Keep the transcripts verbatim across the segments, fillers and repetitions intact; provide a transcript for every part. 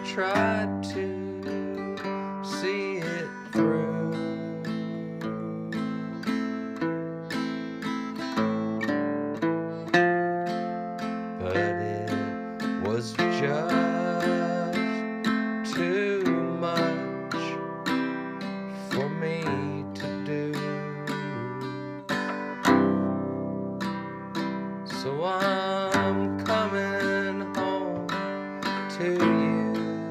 tried to see it through. But it was just too much for me to do. So I'm coming home to you.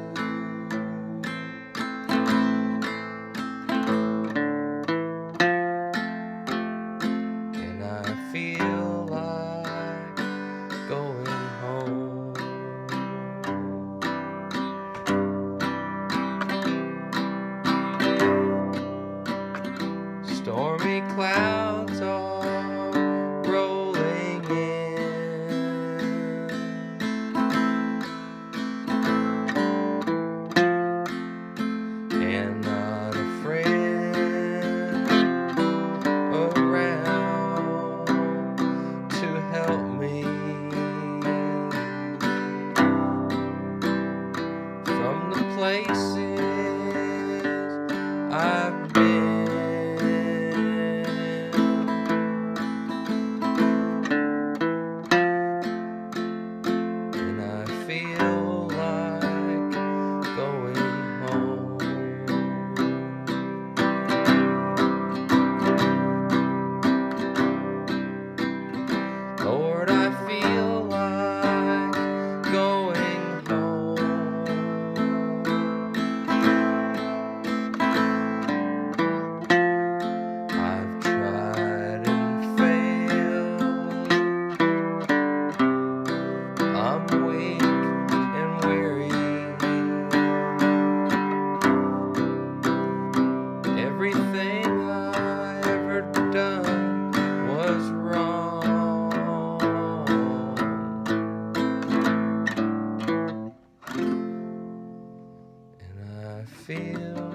And I feel like going home. Stormy clouds are rolling in, and not a friend around to help me. From the places I've been, and I feel like going home. Lord, I feel like going home. I've tried and failed. I'm weak and weary. Everything I ever done was wrong, and I feel